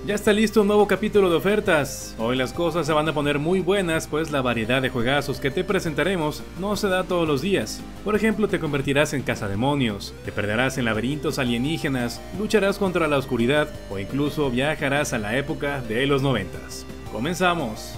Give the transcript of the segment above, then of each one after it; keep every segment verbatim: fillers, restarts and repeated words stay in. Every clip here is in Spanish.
Ya está listo un nuevo capítulo de ofertas. Hoy las cosas se van a poner muy buenas, pues la variedad de juegazos que te presentaremos no se da todos los días. Por ejemplo, te convertirás en cazademonios, te perderás en laberintos alienígenas, lucharás contra la oscuridad o incluso viajarás a la época de los noventas. ¡Comenzamos!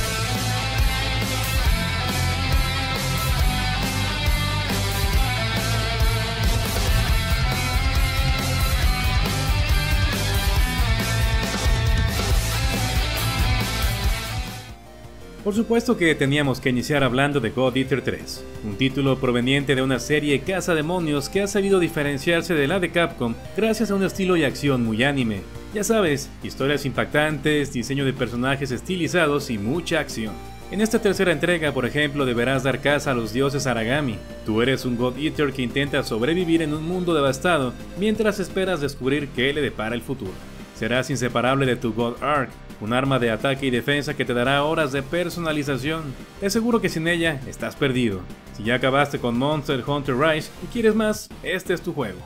Por supuesto que teníamos que iniciar hablando de God Eater tres, un título proveniente de una serie cazademonios que ha sabido diferenciarse de la de Capcom gracias a un estilo y acción muy anime. Ya sabes, historias impactantes, diseño de personajes estilizados y mucha acción. En esta tercera entrega, por ejemplo, deberás dar caza a los dioses Aragami. Tú eres un God Eater que intenta sobrevivir en un mundo devastado mientras esperas descubrir qué le depara el futuro. Serás inseparable de tu God Ark, un arma de ataque y defensa que te dará horas de personalización. Te aseguro que sin ella estás perdido. Si ya acabaste con Monster Hunter Rise y quieres más, este es tu juego.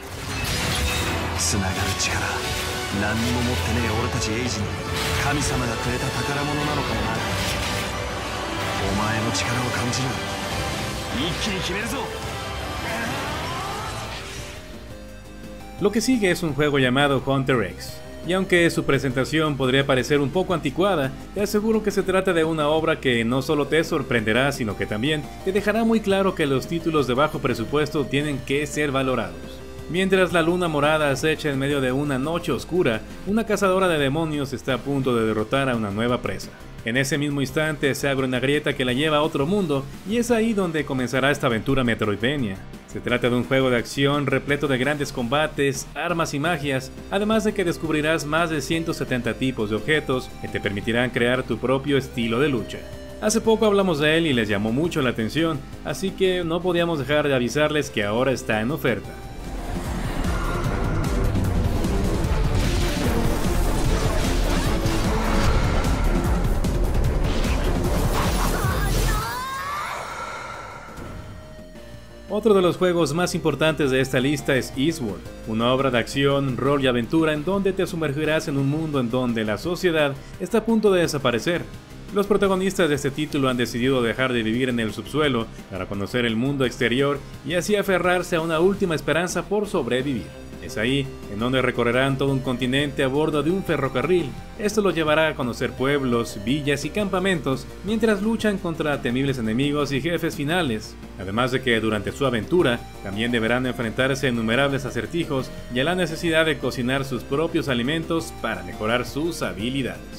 Lo que sigue es un juego llamado Hunter X. Y aunque su presentación podría parecer un poco anticuada, te aseguro que se trata de una obra que no solo te sorprenderá, sino que también te dejará muy claro que los títulos de bajo presupuesto tienen que ser valorados. Mientras la luna morada acecha en medio de una noche oscura, una cazadora de demonios está a punto de derrotar a una nueva presa. En ese mismo instante se abre una grieta que la lleva a otro mundo, y es ahí donde comenzará esta aventura metroidvania. Se trata de un juego de acción repleto de grandes combates, armas y magias, además de que descubrirás más de ciento setenta tipos de objetos que te permitirán crear tu propio estilo de lucha. Hace poco hablamos de él y les llamó mucho la atención, así que no podíamos dejar de avisarles que ahora está en oferta. Otro de los juegos más importantes de esta lista es Eastward, una obra de acción, rol y aventura en donde te sumergirás en un mundo en donde la sociedad está a punto de desaparecer. Los protagonistas de este título han decidido dejar de vivir en el subsuelo para conocer el mundo exterior y así aferrarse a una última esperanza por sobrevivir. Es ahí en donde recorrerán todo un continente a bordo de un ferrocarril. Esto los llevará a conocer pueblos, villas y campamentos mientras luchan contra temibles enemigos y jefes finales. Además de que durante su aventura también deberán enfrentarse a innumerables acertijos y a la necesidad de cocinar sus propios alimentos para mejorar sus habilidades.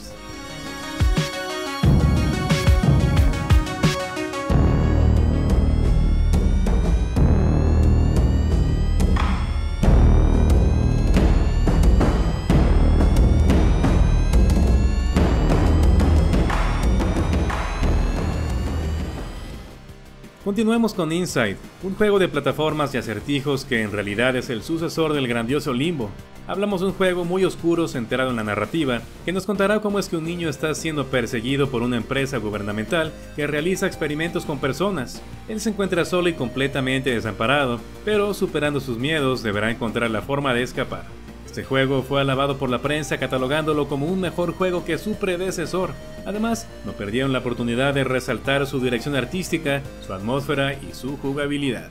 Continuemos con Inside, un juego de plataformas y acertijos que en realidad es el sucesor del grandioso Limbo. Hablamos de un juego muy oscuro centrado en la narrativa, que nos contará cómo es que un niño está siendo perseguido por una empresa gubernamental que realiza experimentos con personas. Él se encuentra solo y completamente desamparado, pero superando sus miedos deberá encontrar la forma de escapar. Este juego fue alabado por la prensa catalogándolo como un mejor juego que su predecesor. Además, no perdieron la oportunidad de resaltar su dirección artística, su atmósfera y su jugabilidad.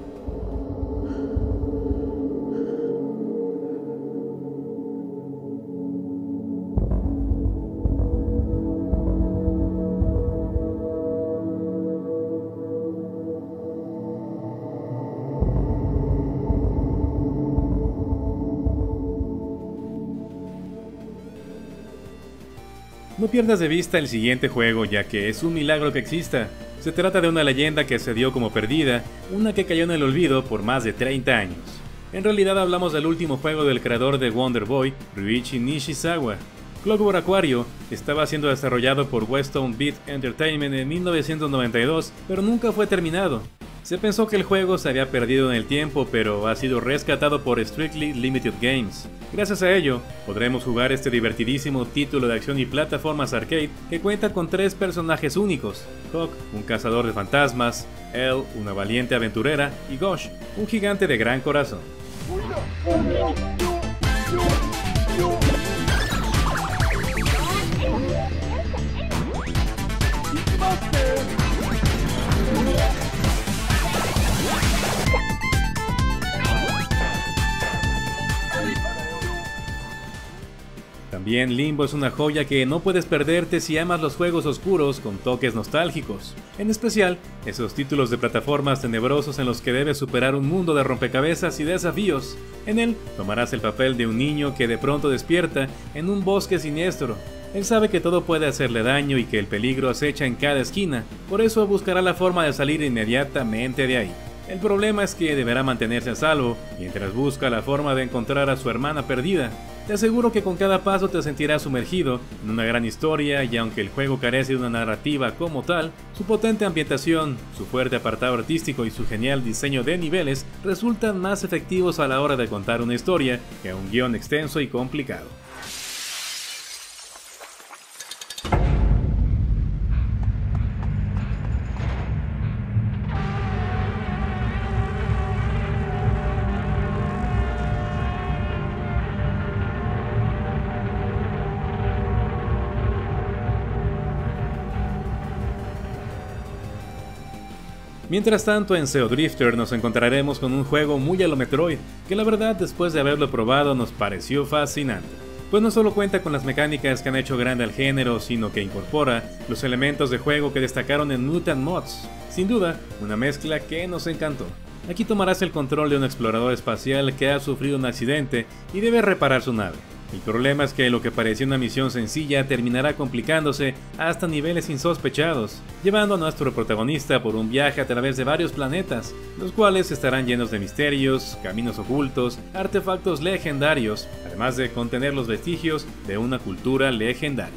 No pierdas de vista el siguiente juego, ya que es un milagro que exista. Se trata de una leyenda que se dio como perdida, una que cayó en el olvido por más de treinta años. En realidad hablamos del último juego del creador de Wonder Boy, Ryuichi Nishizawa. Clockwork Aquario estaba siendo desarrollado por Westone Beat Entertainment en mil novecientos noventa y dos, pero nunca fue terminado. Se pensó que el juego se había perdido en el tiempo, pero ha sido rescatado por Strictly Limited Games. Gracias a ello, podremos jugar este divertidísimo título de acción y plataformas arcade que cuenta con tres personajes únicos: Hawk, un cazador de fantasmas, Elle, una valiente aventurera, y Gosh, un gigante de gran corazón. También Limbo es una joya que no puedes perderte si amas los juegos oscuros con toques nostálgicos, en especial esos títulos de plataformas tenebrosos en los que debes superar un mundo de rompecabezas y desafíos. En él tomarás el papel de un niño que de pronto despierta en un bosque siniestro. Él sabe que todo puede hacerle daño y que el peligro acecha en cada esquina, por eso buscará la forma de salir inmediatamente de ahí. El problema es que deberá mantenerse a salvo mientras busca la forma de encontrar a su hermana perdida. Te aseguro que con cada paso te sentirás sumergido en una gran historia y aunque el juego carece de una narrativa como tal, su potente ambientación, su fuerte apartado artístico y su genial diseño de niveles resultan más efectivos a la hora de contar una historia que un guión extenso y complicado. Mientras tanto, en Zeo Drifter nos encontraremos con un juego muy a lo Metroid, que la verdad después de haberlo probado nos pareció fascinante. Pues no solo cuenta con las mecánicas que han hecho grande al género, sino que incorpora los elementos de juego que destacaron en Mutant Mods. Sin duda, una mezcla que nos encantó. Aquí tomarás el control de un explorador espacial que ha sufrido un accidente y debe reparar su nave. El problema es que lo que parecía una misión sencilla terminará complicándose hasta niveles insospechados, llevando a nuestro protagonista por un viaje a través de varios planetas, los cuales estarán llenos de misterios, caminos ocultos, artefactos legendarios, además de contener los vestigios de una cultura legendaria.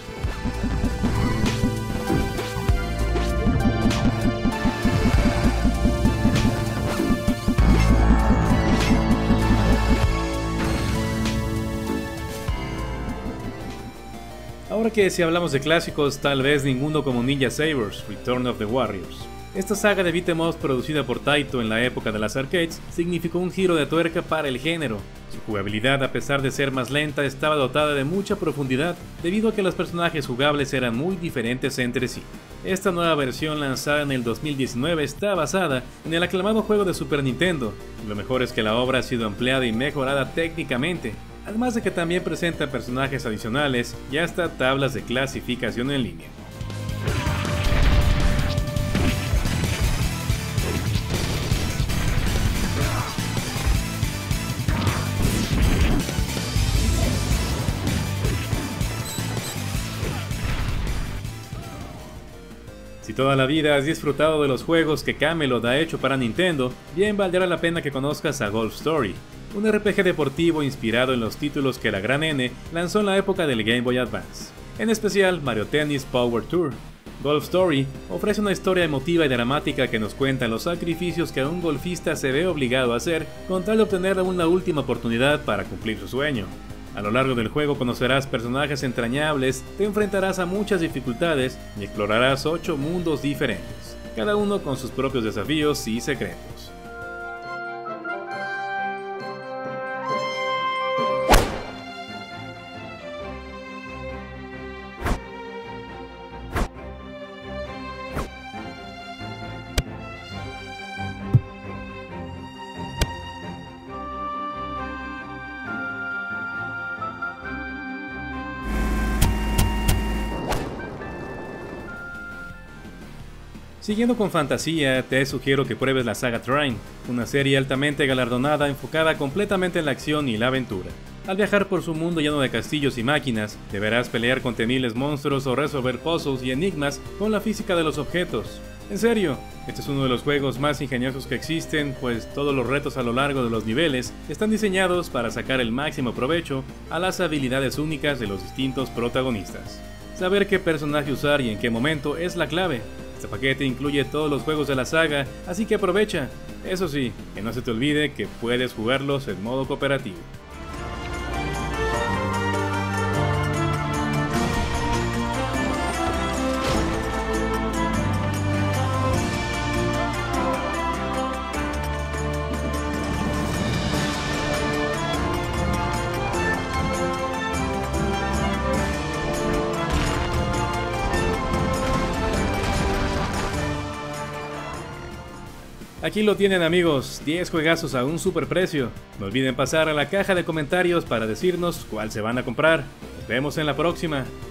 Ahora que si hablamos de clásicos, tal vez ninguno como Ninja Sabers, Return of the Warriors. Esta saga de beat'em ups producida por Taito en la época de las arcades significó un giro de tuerca para el género. Su jugabilidad, a pesar de ser más lenta, estaba dotada de mucha profundidad debido a que los personajes jugables eran muy diferentes entre sí. Esta nueva versión lanzada en el dos mil diecinueve está basada en el aclamado juego de Super Nintendo, y lo mejor es que la obra ha sido ampliada y mejorada técnicamente, además de que también presenta personajes adicionales y hasta tablas de clasificación en línea. Si toda la vida has disfrutado de los juegos que Camelot ha hecho para Nintendo, bien valdrá la pena que conozcas a Golf Story, un R P G deportivo inspirado en los títulos que la Gran N lanzó en la época del Game Boy Advance, en especial Mario Tennis Power Tour. Golf Story ofrece una historia emotiva y dramática que nos cuenta los sacrificios que un golfista se ve obligado a hacer con tal de obtener una última oportunidad para cumplir su sueño. A lo largo del juego conocerás personajes entrañables, te enfrentarás a muchas dificultades y explorarás ocho mundos diferentes, cada uno con sus propios desafíos y secretos. Siguiendo con fantasía, te sugiero que pruebes la saga Trine, una serie altamente galardonada enfocada completamente en la acción y la aventura. Al viajar por su mundo lleno de castillos y máquinas, deberás pelear con temibles monstruos o resolver puzzles y enigmas con la física de los objetos. En serio, este es uno de los juegos más ingeniosos que existen, pues todos los retos a lo largo de los niveles están diseñados para sacar el máximo provecho a las habilidades únicas de los distintos protagonistas. Saber qué personaje usar y en qué momento es la clave. Este paquete incluye todos los juegos de la saga, así que aprovecha. Eso sí, que no se te olvide que puedes jugarlos en modo cooperativo. Aquí lo tienen amigos, diez juegazos a un super precio. No olviden pasar a la caja de comentarios para decirnos cuál se van a comprar. Nos vemos en la próxima.